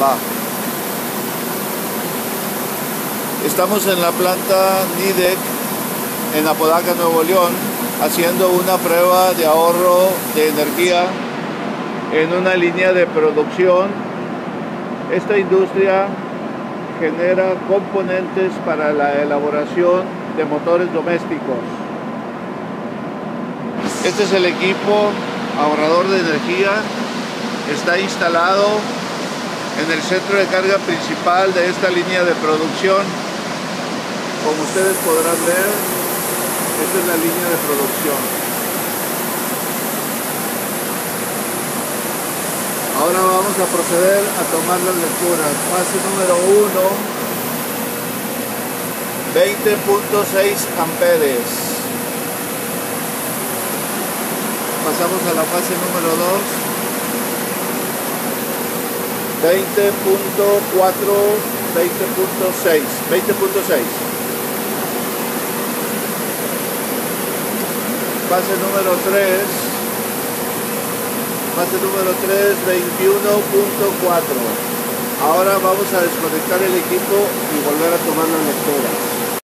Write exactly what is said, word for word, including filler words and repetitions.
trabajo. Estamos en la planta Nidec en Apodaca, Nuevo León, haciendo una prueba de ahorro de energía en una línea de producción. Esta industria genera componentes para la elaboración de motores domésticos. Este es el equipo ahorrador de energía. Está instalado en el centro de carga principal de esta línea de producción. Como ustedes podrán ver, esta es la línea de producción. Ahora vamos a proceder a tomar las lecturas. Fase número uno, veinte punto seis amperes. Pasamos a la fase número dos, veinte punto cuatro, veinte punto seis, veinte punto seis. Fase número tres, fase número tres, veintiuno punto cuatro. Ahora vamos a desconectar el equipo y volver a tomar las lecturas.